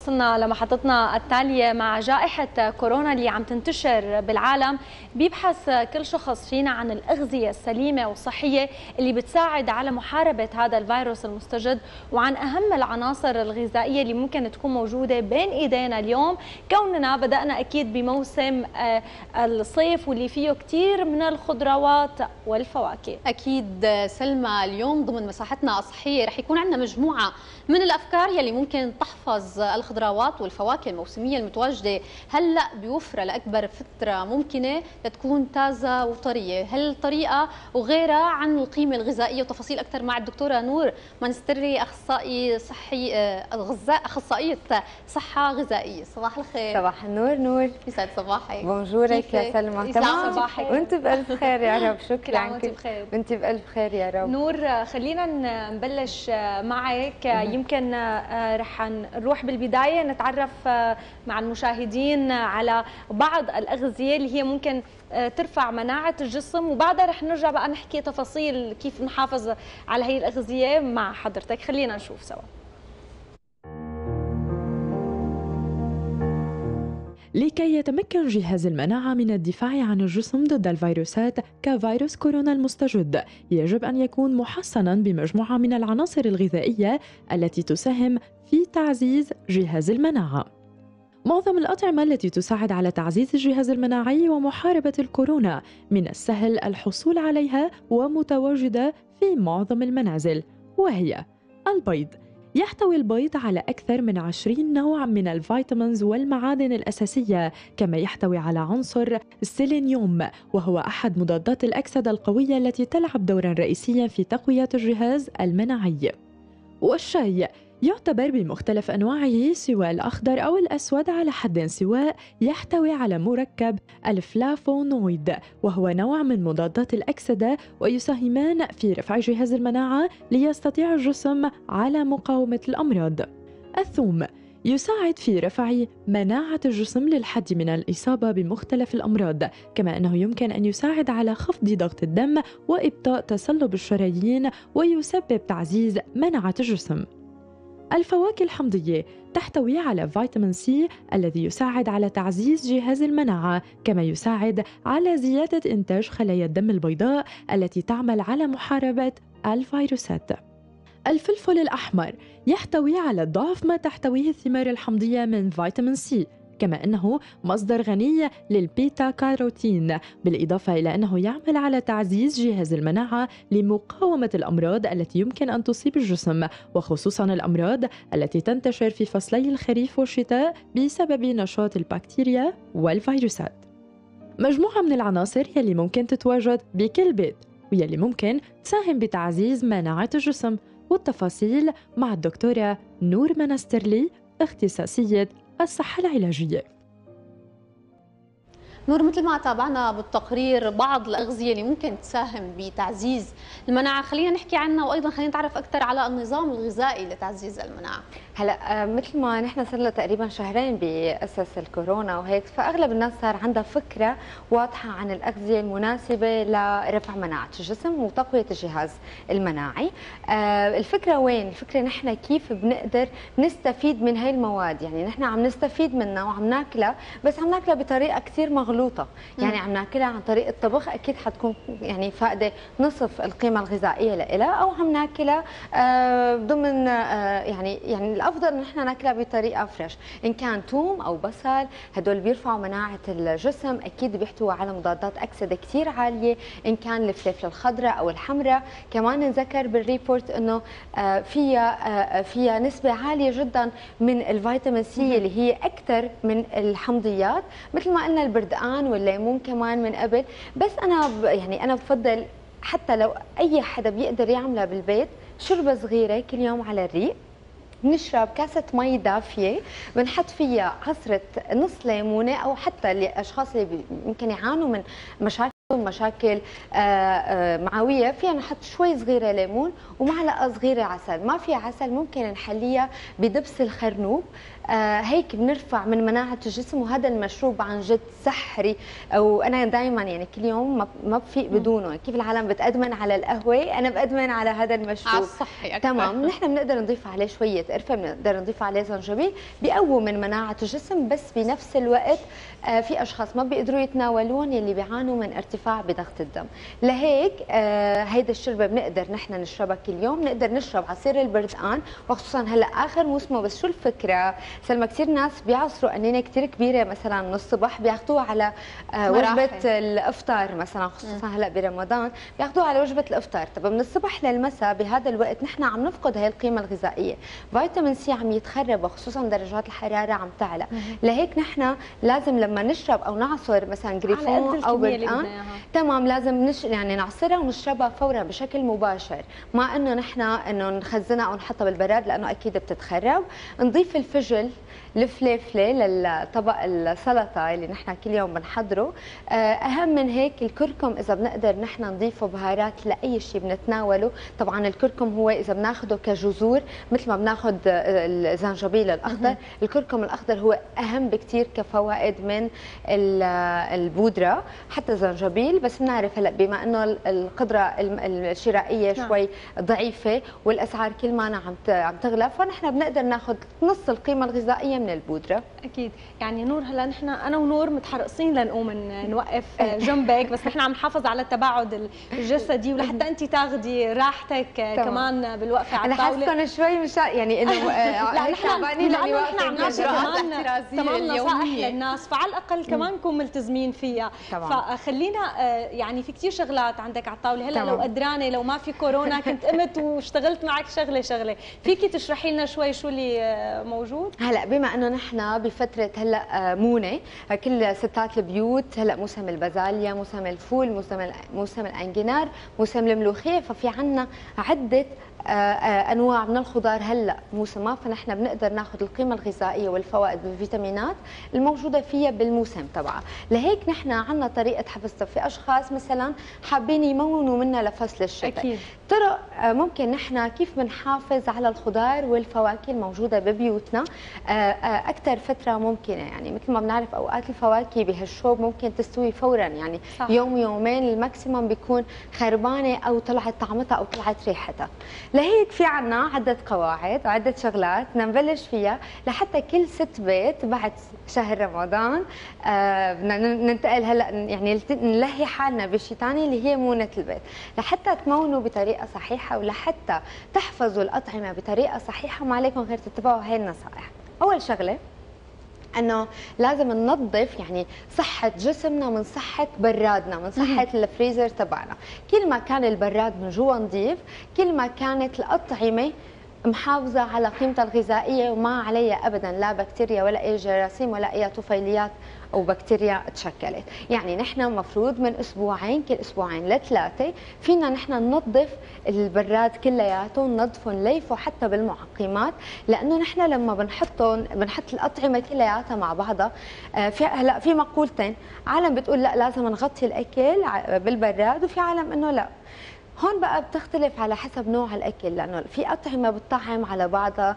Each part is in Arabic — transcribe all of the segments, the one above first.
وصلنا لمحطتنا التالية مع جائحة كورونا اللي عم تنتشر بالعالم. بيبحث كل شخص فينا عن الأغذية السليمة والصحية اللي بتساعد على محاربة هذا الفيروس المستجد، وعن أهم العناصر الغذائية اللي ممكن تكون موجودة بين إيدينا اليوم، كوننا بدأنا أكيد بموسم الصيف واللي فيه كتير من الخضروات والفواكه. أكيد سلمى، اليوم ضمن مساحتنا الصحية رح يكون عندنا مجموعة من الأفكار يلي ممكن تحفظ الخضروات والفواكه الموسمية المتواجدة هلأ بوفرة لأكبر فترة ممكنة لتكون تازة وطرية. هالطريقة وغيرها عن القيمة الغذائية وتفاصيل أكثر مع الدكتورة نور منسترلي، أخصائي صحي غذاء، أخصائية صحة غذائية. صباح الخير. صباح النور. نور يسعد صباحك. بونجورك يا سلمى. تمام صباحك وانت بألف خير يا رب. شكرا. وانت بخير. وانت بألف خير يا رب. نور، خلينا نبلش معك. يمكن رح نروح بالبداية نتعرف مع المشاهدين على بعض الأغذية اللي هي ممكن ترفع مناعة الجسم، وبعدها رح نرجع بقى نحكي تفاصيل كيف نحافظ على هي الأغذية مع حضرتك. خلينا نشوف سوا. لكي يتمكن جهاز المناعة من الدفاع عن الجسم ضد الفيروسات كفيروس كورونا المستجد، يجب أن يكون محصناً بمجموعة من العناصر الغذائية التي تساهم في تعزيز جهاز المناعة. معظم الأطعمة التي تساعد على تعزيز الجهاز المناعي ومحاربة الكورونا من السهل الحصول عليها ومتواجدة في معظم المنازل، وهي البيض. يحتوي البيض على أكثر من 20 نوع من الفيتامينز والمعادن الأساسية، كما يحتوي على عنصر السيلينيوم، وهو أحد مضادات الأكسدة القوية التي تلعب دورا رئيسيا في تقوية الجهاز المناعي. والشاي يعتبر بمختلف أنواعه سواء الأخضر أو الأسود على حد سواء، يحتوي على مركب الفلافونويد، وهو نوع من مضادات الأكسدة، ويساهمان في رفع جهاز المناعة ليستطيع الجسم على مقاومة الأمراض. الثوم يساعد في رفع مناعة الجسم للحد من الإصابة بمختلف الأمراض، كما أنه يمكن أن يساعد على خفض ضغط الدم وإبطاء تصلب الشرايين، ويسبب تعزيز مناعة الجسم. الفواكه الحمضية تحتوي على فيتامين سي الذي يساعد على تعزيز جهاز المناعة، كما يساعد على زيادة إنتاج خلايا الدم البيضاء التي تعمل على محاربة الفيروسات. الفلفل الأحمر يحتوي على ضعف ما تحتويه الثمار الحمضية من فيتامين سي، كما أنه مصدر غني للبيتا كاروتين، بالإضافة إلى أنه يعمل على تعزيز جهاز المناعة لمقاومة الأمراض التي يمكن أن تصيب الجسم، وخصوصا الأمراض التي تنتشر في فصلي الخريف والشتاء بسبب نشاط البكتيريا والفيروسات. مجموعة من العناصر يلي ممكن تتواجد بكل بيت ويلي ممكن تساهم بتعزيز مناعة الجسم، والتفاصيل مع الدكتورة نور منسترلي، اختصاصية الصحة العلاجية. نور، مثل ما تابعنا بالتقرير بعض الأغذية اللي ممكن تساهم بتعزيز المناعة، خلينا نحكي عنها، وأيضا خلينا نتعرف أكثر على النظام الغذائي لتعزيز المناعة. هلا مثل ما نحن صار لنا تقريبا شهرين بأسس الكورونا وهيك، فأغلب الناس صار عندها فكرة واضحة عن الأغذية المناسبة لرفع مناعة الجسم وتقوية الجهاز المناعي. الفكرة وين؟ الفكرة نحن كيف بنقدر نستفيد من هاي المواد. يعني نحن عم نستفيد منها وعم ناكلها، بس عم ناكلها بطريقة كثير مغلوطة. يعني عم ناكلها عن طريق الطبخ، أكيد حتكون يعني فائدة نصف القيمة الغذائية لها، أو عم ناكلها ضمن يعني الافضل نحن ناكلها بطريقه فريش. ان كان ثوم او بصل، هدول بيرفعوا مناعه الجسم، اكيد بيحتوي على مضادات اكسده كثير عاليه. ان كان الفلفله الخضراء او الحمراء، كمان نذكر بالريبورت انه فيها نسبه عاليه جدا من الفيتامين سي اللي هي اكثر من الحمضيات، مثل ما قلنا البردقان والليمون كمان من قبل. بس انا بفضل حتى لو اي حدا بيقدر يعملها بالبيت، شربة صغيره كل يوم على الريق، بنشرب كاسة مي دافية، بنحط فيها عصرة نص ليمونة، أو حتى الأشخاص اللي يمكن يعانوا من مشاكل معوية، فينا نحط شوي صغيرة ليمون ومعلقة صغيرة عسل. ما في عسل ممكن نحليها بدبس الخرنوب، هيك بنرفع من مناعه الجسم، وهذا المشروب عن جد سحري. وانا دائما يعني كل يوم ما بفيق بدونه. كيف العالم بتأدمن على القهوه، انا بأدمن على هذا المشروب. على الصحي أكثر. تمام. نحن بنقدر نضيف عليه شويه قرفه، بنقدر نضيف عليه زنجبيل، بيقوي من مناعه الجسم، بس بنفس الوقت في اشخاص ما بيقدروا يتناولون يلي بيعانوا من ارتفاع بضغط الدم. لهيك هيدا الشربه بنقدر نحن نشربها كل يوم. نقدر نشرب عصير البردقان، وخصوصا هلا اخر موسمه. بس شو الفكره سلمى، كثير ناس بيعصروا قنينه كثير كبيره مثلا من الصبح، بياخذوها على وجبه الافطار مثلا، خصوصا هلا برمضان بياخذوها على وجبه الافطار. طب من الصبح للمساء بهذا الوقت نحن عم نفقد هي القيمه الغذائيه، فيتامين سي عم يتخرب، وخصوصا درجات الحراره عم تعلى. لهيك نحن لازم لما نشرب او نعصر مثلا جريفون او بردقان، تمام، لازم يعني نعصرها ونشربها فورا بشكل مباشر، مع انه نحن انه نخزنها او نحطها بالبراد لانه اكيد بتتخرب. نضيف الفجل، الفليفله للطبق السلطه اللي نحن كل يوم بنحضره. اهم من هيك الكركم، اذا بنقدر نحن نضيفه بهارات لاي شيء بنتناوله. طبعا الكركم هو اذا بناخده كجذور مثل ما بناخذ الزنجبيل الاخضر، الكركم الاخضر هو اهم بكثير كفوائد من البودره، حتى الزنجبيل. بس بنعرف هلا بما انه القدره الشرائيه شوي ضعيفه والاسعار كل ما عم تغلى، فنحن بنقدر ناخذ نص القيمه الغذائيه من البودره. اكيد. يعني نور، هلا نحن انا ونور متحرقين لنقوم نوقف جنبك، بس نحن عم نحافظ على التباعد الجسدي، ولحتى انت تاخذي راحتك كمان بالوقفه على الطاوله. انا حاسه شوي مش يعني انه تعبانين لانه نحن عم نعطي كمان نصائح للناس، فعلى الاقل كمان نكون ملتزمين فيها. فخلينا يعني في كثير شغلات عندك على الطاوله هلا. لو قدرانه، لو ما في كورونا كنت قمت واشتغلت معك شغله، فيكي تشرحي لنا شوي شو اللي موجود؟ هلا بما انه نحن بفتره هلا مونه، كل ستات البيوت هلا موسم البازاليا، موسم الفول، موسم الانجنار، موسم الملوخيه، ففي عنا عده انواع من الخضار هلا موسمها، فنحن بنقدر ناخذ القيمه الغذائيه والفوائد والفيتامينات الموجوده فيها بالموسم تبعها. لهيك نحن عندنا طريقه حفظها. في اشخاص مثلا حابين يمونوا منها لفصل الشتاء. اكيد طرق ممكن نحن كيف بنحافظ على الخضار والفواكه الموجوده ببيوتنا اكثر فتره ممكنه. يعني مثل ما بنعرف اوقات الفواكه بهالشوب ممكن تستوي فورا، يعني صح. يوم يومين الماكسيمم بيكون خربانه او طلعت طعمتها او طلعت ريحتها. لهيك في عنا عدة قواعد وعدة شغلات بدنا نبلش فيها لحتى كل ست بيت بعد شهر رمضان بدنا ننتقل هلا يعني نلهي حالنا بشيء ثاني اللي هي مونة البيت، لحتى تمونوا بطريقة صحيحة ولحتى تحفظوا الأطعمة بطريقة صحيحة. ما عليكم غير تتبعوا هاي النصائح. أول شغلة انه لازم ننظف يعني صحه جسمنا من صحه برادنا، من صحه الفريزر تبعنا. كل ما كان البراد من جوا نظيف، كل ما كانت الاطعمه محافظه على قيمتها الغذائيه وما عليها ابدا لا بكتيريا ولا اي جراثيم ولا اي طفيليات او بكتيريا تشكلت. يعني نحن المفروض من اسبوعين، كل اسبوعين لثلاثه فينا نحن ننظف البراد كلياته، ننظفه نليفه حتى بالمعقمات، لانه نحن لما بنحط الاطعمه كلياتها مع بعضها في هلا في مقولتين، عالم بتقول لا لازم نغطي الاكل بالبراد، وفي عالم انه لا. هون بقى بتختلف على حسب نوع الاكل، لانه في اطعمه بتطعم على بعضها،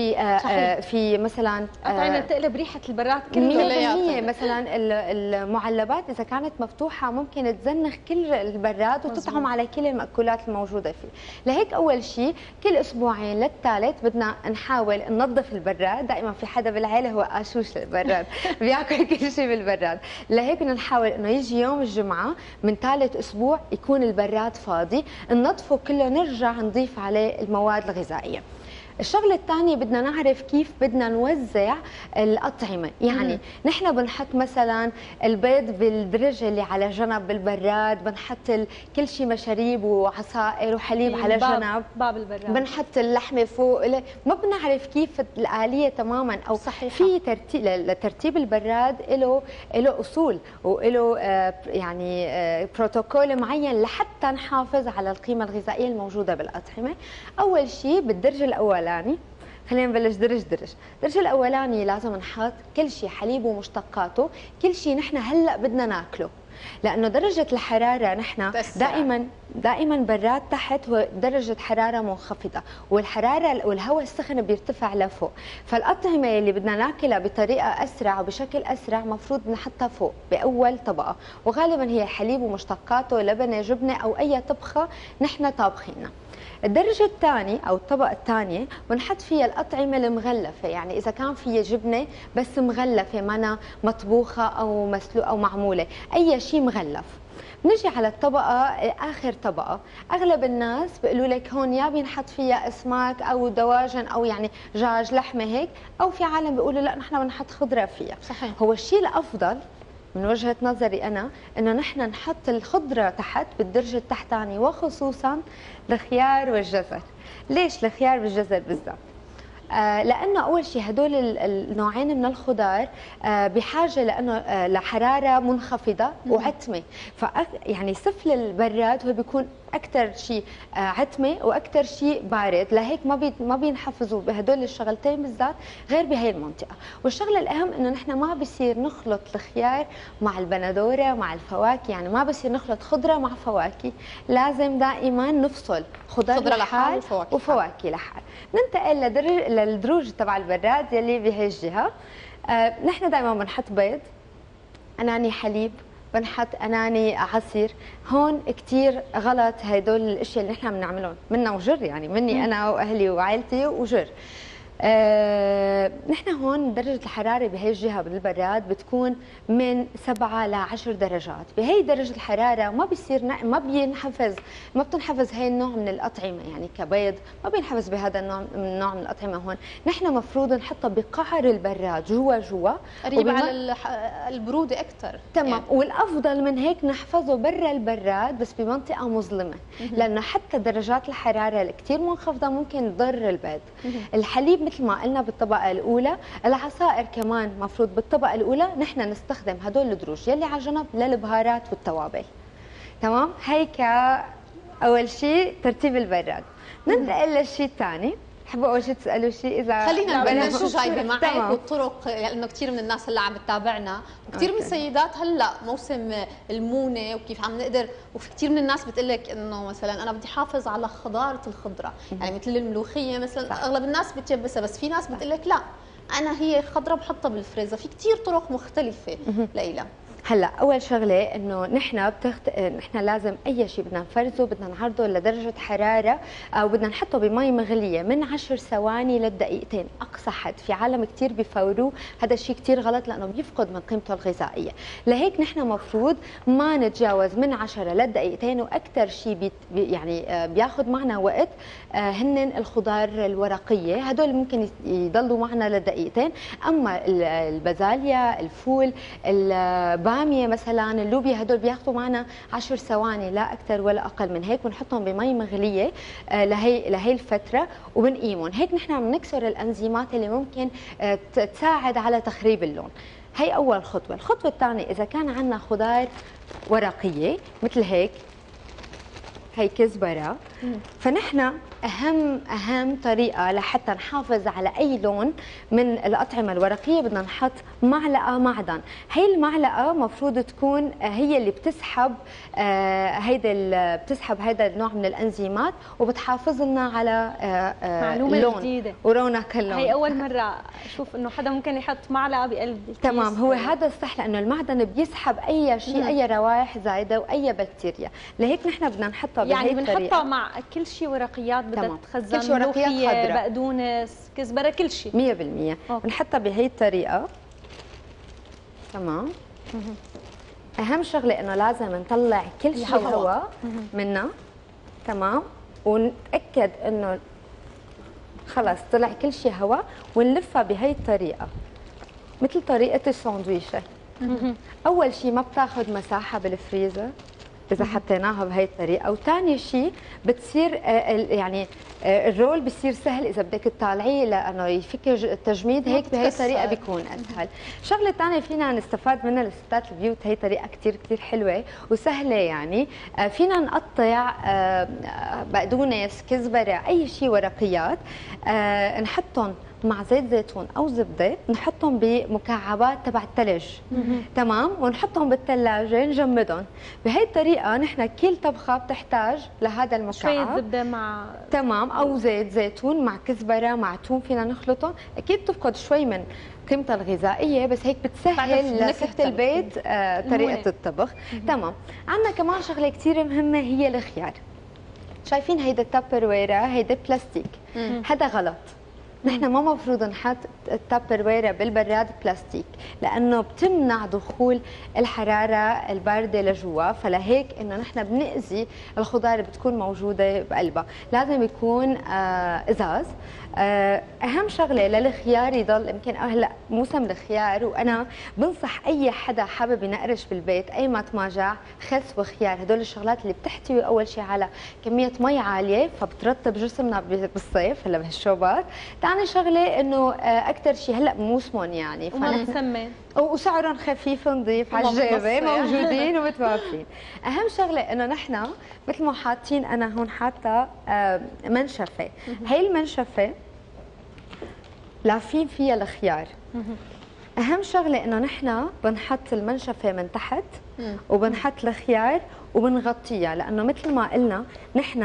في مثلا اطعمه بتقلب ريحه البراد كله. مثلا المعلبات اذا كانت مفتوحه ممكن تزنخ كل البراد وتطعم على كل المأكولات الموجوده فيه. لهيك اول شيء كل اسبوعين للثالث بدنا نحاول ننظف البراد. دائما في حدا بالعيله هو قاشوش للبراد بياكل كل شيء بالبراد. لهيك بدنا نحاول انه يجي يوم الجمعه من ثالث اسبوع يكون البراد فاضي، ننظفه كله، نرجع نضيف عليه المواد الغذائيه. الشغله الثانيه بدنا نعرف كيف بدنا نوزع الاطعمه. يعني نحن بنحط مثلا البيض بالدرج اللي على جنب بالبراد، بنحط كل شيء مشاريب وعصائر وحليب على جنب باب البراد، بنحط اللحمه فوق. ما بنعرف كيف الآلية تماما، او صحيحة. في لترتيب البراد له اصول وله يعني بروتوكول معين لحتى نحافظ على القيمه الغذائيه الموجوده بالاطعمه. اول شيء بالدرج الاولاني، خلينا نبلش درج. الدرج الاولاني لازم نحط كل شيء، حليب ومشتقاته، كل شيء نحن هلا بدنا ناكله. لانه درجه الحراره نحن دائما براد تحت هو درجه حراره منخفضه، والحراره والهواء السخن بيرتفع لفوق، فالاطعمه اللي بدنا ناكلها بطريقه اسرع وبشكل اسرع مفروض نحطها فوق باول طبقه، وغالبا هي حليب ومشتقاته، لبنه، جبنه او اي طبخه نحن طابخينها. الدرجة الثانية أو الطبقة الثانية بنحط فيها الأطعمة المغلفة، يعني إذا كان فيها جبنة بس مغلفة منا مطبوخة أو مسلوقة أو معمولة، أي شيء مغلف. نجي على الطبقة آخر طبقة، أغلب الناس بيقولوا لك هون يا بينحط فيها أسماك أو دواجن أو يعني دجاج لحمة هيك، أو في عالم بيقولوا لا نحن بنحط خضرة فيها. صحيح. هو الشيء الأفضل من وجهة نظري أنا إنه نحن نحط الخضرة تحت بالدرجة التحتانية، وخصوصا الخيار والجزر. ليش الخيار والجزر بالذات؟ لانه اول شيء هدول النوعين من الخضار بحاجه لانه لحراره منخفضه وعتمه، يعني سفل البراد هو بيكون اكثر شيء عتمه واكثر شيء بارد، لهيك ما بينحفظوا بهدول الشغلتين بالذات غير بهي المنطقه. والشغله الاهم انه نحن ما بصير نخلط الخيار مع البندوره مع الفواكه، يعني ما بصير نخلط خضره مع فواكه، لازم دائما نفصل خضره لحال وفواكه لحال. ننتقل للدروج تبع البراد يلي بهي الجهه. نحن دائما بنحط بيض، اناني حليب، بنحط اناني عصير. هون كثير غلط هدول الاشياء اللي نحن بنعملهم، منا وجر يعني مني انا واهلي وعائلتي وجر. نحن هون درجة الحرارة بهي الجهة بالبراد بتكون من 7 ل 10 درجات، بهي درجة الحرارة ما بتنحفظ هي النوع من الأطعمة، يعني كبيض ما بينحفظ بهذا النوع من الأطعمة. هون نحن مفروض نحطها بقعر البراد جوا قريب على البرودة أكثر. تمام يعني. والأفضل من هيك نحفظه برا البراد بس بمنطقة مظلمة، لأنه حتى درجات الحرارة الكثير منخفضة ممكن تضر البيض. الحليب مثل ما قلنا بالطبقة الأولى، العصائر كمان مفروض بالطبقة الأولى نحن نستخدم هدول الدروج يلي على جنب للبهارات والتوابل. تمام؟ هيك أول شيء ترتيب البراد. ننتقل للشيء الثاني. حبوا اول شيء تسالوا شيء اذا خلينا نبلش جايبه معك والطرق، لانه كثير من الناس هلا عم بتتابعنا، وكثير من السيدات هلا موسم المونه وكيف عم نقدر، وفي كثير من الناس بتقول لك انه مثلا انا بدي حافظ على خضاره الخضره، يعني مثل الملوخيه مثلا صح. اغلب الناس بتجبسها، بس في ناس بتقول لك لا انا هي خضره بحطها بالفريزر، في كثير طرق مختلفه ليلى. هلا اول شغله انه نحن لازم اي شيء بدنا نفرزه بدنا نعرضه لدرجه حراره او بدنا نحطه بمي مغليه من 10 ثواني لدقيقتين اقصى حد. في عالم كثير بيفوروه، هذا الشيء كثير غلط لانه بيفقد من قيمته الغذائيه، لهيك نحن مفروض ما نتجاوز من 10 لدقيقتين، واكثر شيء يعني بياخذ معنا وقت هن الخضار الورقيه، هدول ممكن يضلوا معنا لدقيقتين. اما البازاليا، الفول، الباميه مثلا، اللوبيا، هدول بياخذوا معنا 10 ثواني لا اكثر ولا اقل من هيك، بنحطهم بمي مغليه لهي الفتره وبنقيمهم. هيك نحن عم نكسر الانزيمات اللي ممكن تساعد على تخريب اللون. هي اول خطوه. الخطوه الثانيه اذا كان عندنا خضار ورقيه مثل هيك، هي كزبره، فنحن اهم طريقه لحتى نحافظ على اي لون من الاطعمه الورقيه بدنا نحط معلقه معدن. هي المعلقه مفروض تكون هي اللي بتسحب هيدا النوع من الانزيمات وبتحافظ لنا على معلومه اللون جديده ورونق اللون. هي اول مره اشوف انه حدا ممكن يحط معلقه بقلب الكيس. تمام، هو هذا الصح لانه المعدن بيسحب اي شيء، اي روائح زايده واي بكتيريا، لهيك نحن بدنا نحطها بهي يعني الطريقه. بنحطها مع كل شيء ورقيات بدها تخزن، كل شيء ورقيات خضراء، بقدونس، كزبره، كل شيء 100%. بنحطها بهي الطريقه. تمام. اهم شغله انه لازم نطلع كل شيء هواء منها. تمام، ونتاكد انه خلص طلع كل شيء هواء، ونلفها بهي الطريقه مثل طريقه الساندويشه. اول شيء ما بتاخذ مساحه بالفريزر اذا حطيناها بهي الطريقه، وثاني شيء بتصير يعني الرول بصير سهل اذا بدك تطالعيه لانه يفك التجميد، هيك بهي الطريقه بيكون اسهل. الشغله الثانيه فينا نستفاد منها لستات البيوت، هي طريقه كثير حلوه وسهله، يعني فينا نقطع بقدونس، كزبره، اي شيء ورقيات، نحطهم مع زيت زيتون او زبده، نحطهم بمكعبات تبع الثلج. تمام، ونحطهم بالثلاجه نجمدهم. بهي الطريقه نحن كل طبخه بتحتاج لهذا المكعب شويه زبده مع تمام، او زيت زيتون مع كزبره مع ثوم، فينا نخلطهم. اكيد بتفقد شوي من قيمتها الغذائيه، بس هيك بتسهل لست البيت طريقه الطبخ. تمام. عندنا كمان شغله كثير مهمه هي الخيار. شايفين هيدا التابر ويرا، هيدا بلاستيك، هذا غلط. نحن ما مفروض نحط التابر ويرا بالبراد بلاستيك، لانه بتمنع دخول الحراره البارده لجوا، فلهيك انه نحن بنأذي الخضار اللي بتكون موجوده بقلبها. لازم يكون ازاز. اهم شغله للخيار يضل، يمكن هلا موسم الخيار، وانا بنصح اي حدا حابب ينقرش بالبيت اي ما تماجع خس وخيار. هدول الشغلات اللي بتحتوي اول شيء على كميه مي عاليه، فبترطب جسمنا بالصيف هلا بهالشوبات. ثاني شغله انه اكثر شيء هلا بموسمهم يعني، وما بتسمن وسعرهم خفيف نظيف على الجيبه، موجودين ومتوفرين. اهم شغله انه نحن مثل ما حاطين، انا هون حاطه منشفه. هي المنشفه لافين فيها الخيار. اهم شغله انه نحن بنحط المنشفه من تحت وبنحط الخيار وبنغطيها، لانه مثل ما قلنا نحن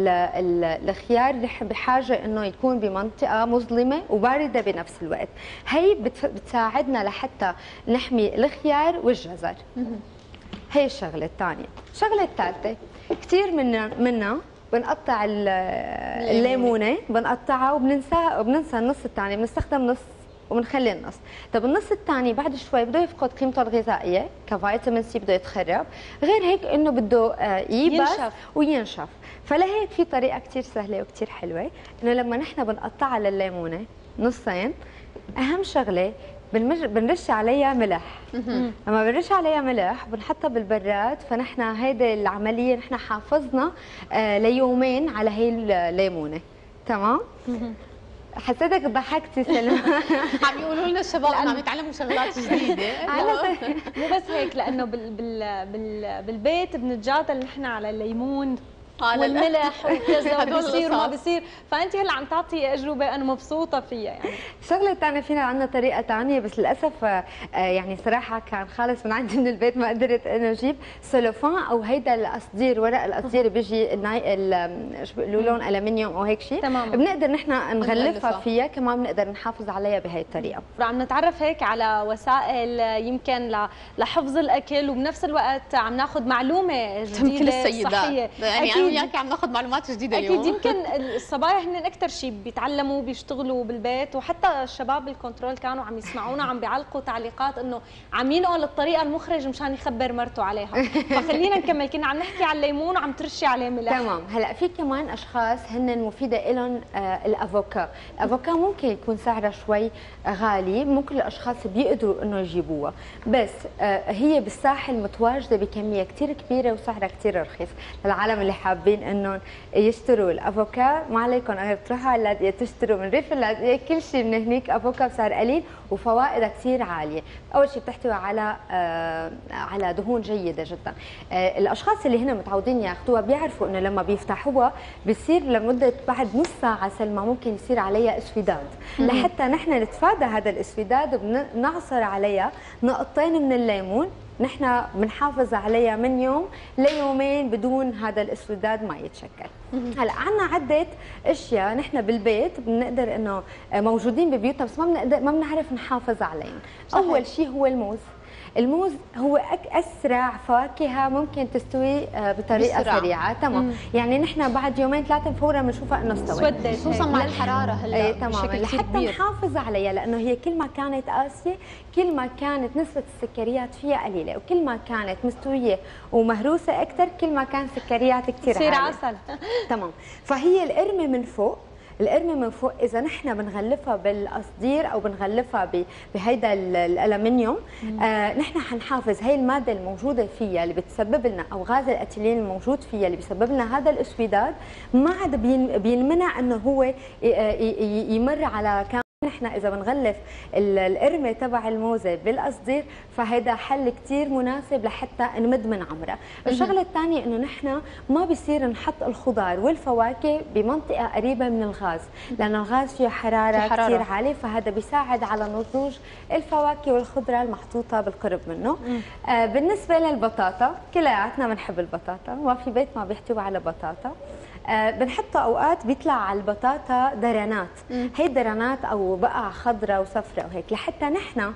الخيار بحاجه انه يكون بمنطقه مظلمه وبارده بنفس الوقت. هي بتساعدنا لحتى نحمي الخيار والجزر. هي الشغله الثانيه. الشغله الثالثه كثير منا بنقطع الليمونه، بنقطعها وبننسى النص الثاني، بنستخدم نص وبنخلي النص. طب النص الثاني بعد شوي بده يفقد قيمته الغذائيه كفيتامين سي، بده يتخرب. غير هيك انه بده ييبس وينشف. فلهيك في طريقه كثير سهله وكثير حلوه، انه لما نحن بنقطعها للليمونه نصين، اهم شغله بنرش عليها ملح. لما بنرش عليها ملح بنحطها بالبراد، فنحن هيدي العمليه نحن حافظنا ليومين على هي الليمونه. تمام. حسيتك ضحكتي سلمى. عم يقولوا لنا الشباب عم يتعلموا شغلات جديده. مو بس هيك، لانه بالبيت بنتجادل نحن على الليمون والملح وكذا بصير وما بصير، فانت هلا عم تعطي اجوبه انا مبسوطه فيها. يعني الشغله الثانيه فينا عندنا طريقه ثانيه، بس للاسف يعني صراحه كان خالص من عندي من البيت، ما قدرت انه اجيب سلوفان او هيدا القصدير، ورق القصدير بيجي شو بيقولوا لون الومنيوم او هيك شيء، بنقدر نحن نغلفها فيها، كمان بنقدر نحافظ عليها بهي الطريقه. عم نتعرف هيك على وسائل يمكن لحفظ الاكل، وبنفس الوقت عم ناخذ معلومه جديده صحيه. يعني وياك عم ناخذ معلومات جديده اليوم. اكيد يمكن الصبايا هن اكثر شيء بيتعلموا بيشتغلوا بالبيت، وحتى الشباب بالكنترول كانوا عم يسمعونا عم بيعلقوا تعليقات انه عم ينقل الطريقه المخرج مشان يخبر مرته عليها. فخلينا نكمل. كنا عم نحكي عن الليمون وعم ترشي عليه ملح. تمام. هلا في كمان اشخاص هن مفيده لهم الافوكا. الافوكا ممكن يكون سعرها شوي غالي، ممكن الاشخاص بيقدروا انه يجيبوها، بس هي بالساحل متواجده بكميه كثير كبيره وسعرها كثير رخيص. للعالم اللي حابين انهم يشتروا الافوكا، ما عليكم انا بتروحوا على اللاذقيه تشتروا من ريف اللاذقيه كل شيء من هنيك افوكا بسعر قليل وفوائدها كثير عاليه. اول شيء بتحتوي على دهون جيده جدا. الاشخاص اللي هنا متعودين ياخذوها بيعرفوا انه لما بيفتحوها بصير لمده بعد نص ساعه سلمى ممكن يصير عليها اسوداد. لحتى نحن نتفادى هذا الاسوداد بنعصر عليها نقطتين من الليمون، نحن بنحافظ عليها من يوم ليومين بدون هذا الاسوداد ما يتشكل. هلا عندنا عده اشياء نحن بالبيت بنقدر انه موجودين ببيوتنا بس ما بنعرف نحافظ عليهم. اول شيء هو الموز. الموز هو اسرع فاكهه ممكن تستوي بطريقه سريعه. تمام. يعني نحن بعد يومين ثلاثه فورا بنشوفها انه استوت، خصوصا مع الحراره هلا. تمام. لحتى نحافظ عليها، لانه هي كل ما كانت قاسيه كل ما كانت نسبه السكريات فيها قليله، وكل ما كانت مستويه ومهروسه اكثر كل ما كان سكريات كثير عاليه. تصير عسل. تمام. فهي القرمه من فوق، القرمه من فوق اذا نحن بنغلفها بالقصدير او بنغلفها بهيدا الالومنيوم، نحن حنحافظ هي الماده الموجوده فيها اللي بتسبب لنا، او غاز الاتيلين الموجود فيها اللي بيسبب لنا هذا الاسوداد، ما عاد بينمنع انه هو يمر على نحن نحن اذا بنغلف القرمه تبع الموزه بالقصدير فهذا حل كثير مناسب لحتى نمد من عمرها. الشغله الثانيه انه نحن ما بصير نحط الخضار والفواكه بمنطقه قريبه من الغاز، لان الغاز فيه حراره كثير عاليه، فهذا بيساعد على نضوج الفواكه والخضره المحطوطه بالقرب منه. بالنسبه للبطاطا كلياتنا بنحب البطاطا، ما في بيت ما بيحتوي على بطاطا. بنحطها اوقات بيطلع على البطاطا درنات، هي درنات او بقع خضراء وصفراء وهيك، لحتى نحن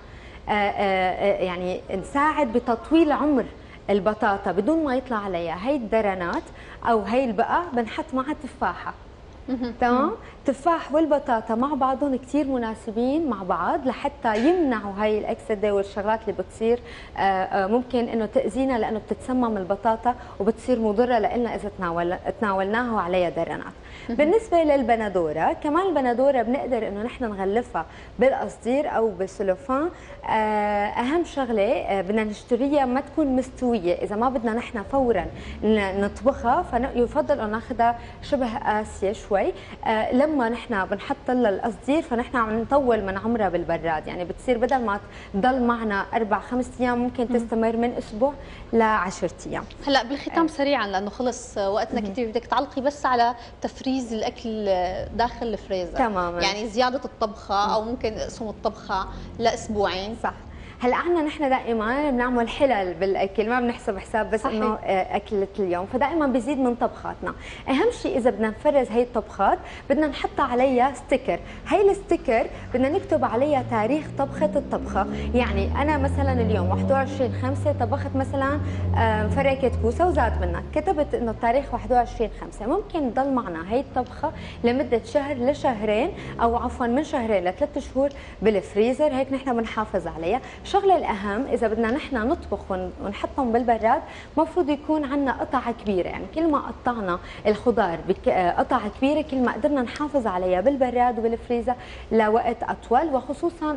يعني نساعد بتطويل عمر البطاطا بدون ما يطلع عليها هي الدرنات او هي البقع. بنحط معها تفاحه، تمام؟ التفاح والبطاطا مع بعضهم كثير مناسبين مع بعض لحتى يمنعوا هاي الاكسده والشغلات اللي بتصير ممكن انه تاذينا، لانه بتتسمم البطاطا وبتصير مضره لنا اذا تناولناها وعليها درنات. بالنسبه للبندوره كمان، البندوره بنقدر انه نحن نغلفها بالقصدير او بالسلوفان. اهم شغله بدنا نشتريها ما تكون مستويه، اذا ما بدنا نحن فورا نطبخها فيفضل انه ناخذها شبه قاسيه شوي. لما نحن بنحط لها القصدير فنحن عم نطول من عمرها بالبراد، يعني بتصير بدل ما تضل معنا 4-5 ايام ممكن تستمر من اسبوع ل10 ايام. هلا بالختام سريعا لانه خلص وقتنا كثير، بدك تعلقي بس على تفريز الاكل داخل الفريزر تماما، يعني زياده الطبخه او ممكن اقسم الطبخه لاسبوعين. صح. هلا عندنا نحن دائما بنعمل حلل بالاكل، ما بنحسب حساب بس انه اكله اليوم، فدائما بيزيد من طبخاتنا. اهم شيء اذا بدنا نفرز هي الطبخات بدنا نحط عليها ستيكر، هي الستيكر بدنا نكتب عليها تاريخ طبخه الطبخه. يعني انا مثلا اليوم 21/5 طبخت مثلا فركه كوسه وزاد منها، كتبت انه التاريخ 21/5، ممكن تضل معنا هي الطبخه لمده شهر لشهرين، او عفوا من شهرين ل3 شهور بالفريزر، هيك نحن بنحافظ عليها. الشغله الاهم اذا بدنا نحن نطبخ ونحطهم بالبراد المفروض يكون عندنا قطع كبيره، يعني كل ما قطعنا الخضار قطع كبيره كل ما قدرنا نحافظ عليها بالبراد وبالفريزر لوقت اطول. وخصوصا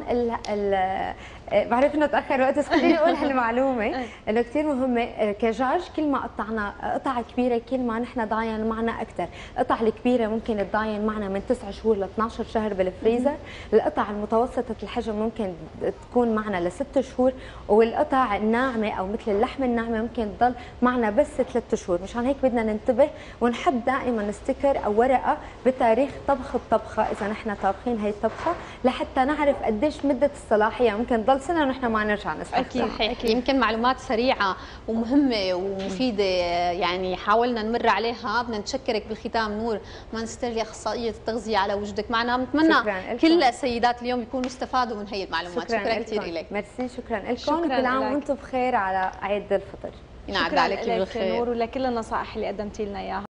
بعرف انه تاخر وقت بس خليني اقول هالمعلومه انه كثير مهمه. كدجاج كل ما قطعنا قطع كبيره كل ما نحن ضاين معنا اكثر. القطع الكبيره ممكن تضاين معنا من 9 شهور ل 12 شهر بالفريزر، القطع المتوسطه الحجم ممكن تكون معنا ل6 شهور، والقطع الناعمه او مثل اللحم الناعمه ممكن تضل معنا بس 3 شهور. مشان هيك بدنا ننتبه ونحط دائما ستيكر او ورقه بتاريخ طبخ الطبخه اذا نحن طابخين هي الطبخه، لحتى نعرف قديش مده الصلاحيه، ممكن تضل سنه ونحن ما نرجع نستخدمها. أكيد. يمكن معلومات سريعه ومهمه ومفيده يعني حاولنا نمر عليها. بدنا نتشكرك بالختام نور مانسترلي اخصائيه التغذيه على وجودك معنا. بنتمنى كل السيدات اليوم يكونوا استفادوا من هي المعلومات. شكرا كثير لك. ميرسي، شكرا لكم، وكل عام وانتم بخير على عيد الفطر. ينعاد عليك بالخير نور ولكل النصائح اللي قدمتي لنا اياها.